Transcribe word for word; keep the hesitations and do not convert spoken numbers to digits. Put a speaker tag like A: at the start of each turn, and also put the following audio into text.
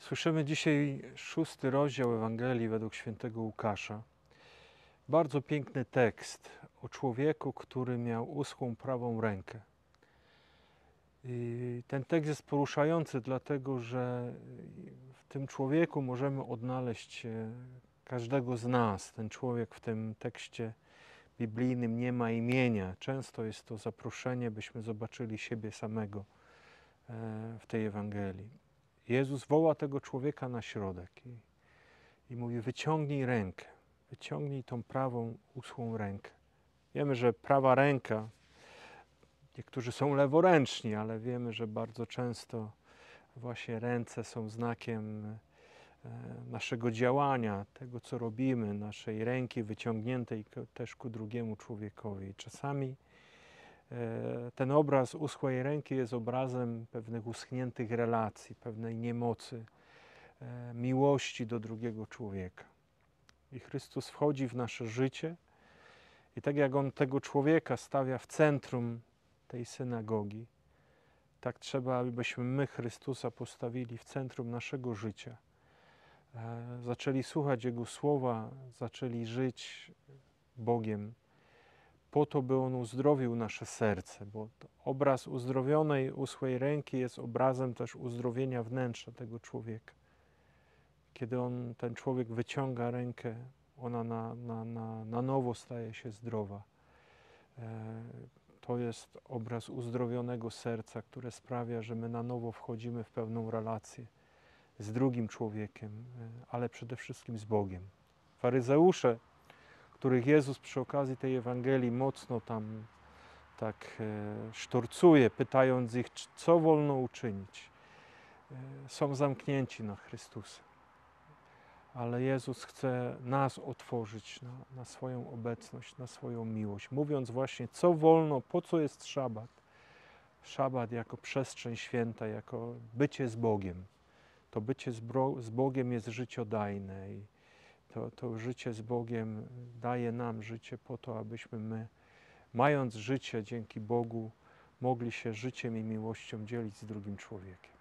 A: Słyszymy dzisiaj szósty rozdział Ewangelii według świętego Łukasza. Bardzo piękny tekst o człowieku, który miał uschłą prawą rękę. I ten tekst jest poruszający, dlatego że w tym człowieku możemy odnaleźć każdego z nas. Ten człowiek w tym tekście biblijnym nie ma imienia. Często jest to zaproszenie, byśmy zobaczyli siebie samego w tej Ewangelii. Jezus woła tego człowieka na środek i, i mówi: wyciągnij rękę, wyciągnij tą prawą, uschłą rękę. Wiemy, że prawa ręka, niektórzy są leworęczni, ale wiemy, że bardzo często właśnie ręce są znakiem naszego działania, tego co robimy, naszej ręki wyciągniętej też ku drugiemu człowiekowi. Czasami ten obraz uschłej ręki jest obrazem pewnych uschniętych relacji, pewnej niemocy, miłości do drugiego człowieka. I Chrystus wchodzi w nasze życie i tak jak On tego człowieka stawia w centrum tej synagogi, tak trzeba, abyśmy my Chrystusa postawili w centrum naszego życia. Zaczęli słuchać Jego słowa, zaczęli żyć Bogiem, po to, by On uzdrowił nasze serce, bo obraz uzdrowionej, uschłej ręki jest obrazem też uzdrowienia wnętrza tego człowieka. Kiedy on, ten człowiek wyciąga rękę, ona na, na, na, na nowo staje się zdrowa. To jest obraz uzdrowionego serca, które sprawia, że my na nowo wchodzimy w pewną relację z drugim człowiekiem, ale przede wszystkim z Bogiem. Faryzeusze, których Jezus przy okazji tej Ewangelii mocno tam tak sztorcuje, pytając ich, co wolno uczynić, są zamknięci na Chrystusa. Ale Jezus chce nas otworzyć na, na swoją obecność, na swoją miłość, mówiąc właśnie, co wolno, po co jest szabat. Szabat jako przestrzeń święta, jako bycie z Bogiem. To bycie z, bro, z Bogiem jest życiodajne i to, to życie z Bogiem daje nam życie po to, abyśmy my, mając życie dzięki Bogu, mogli się życiem i miłością dzielić z drugim człowiekiem.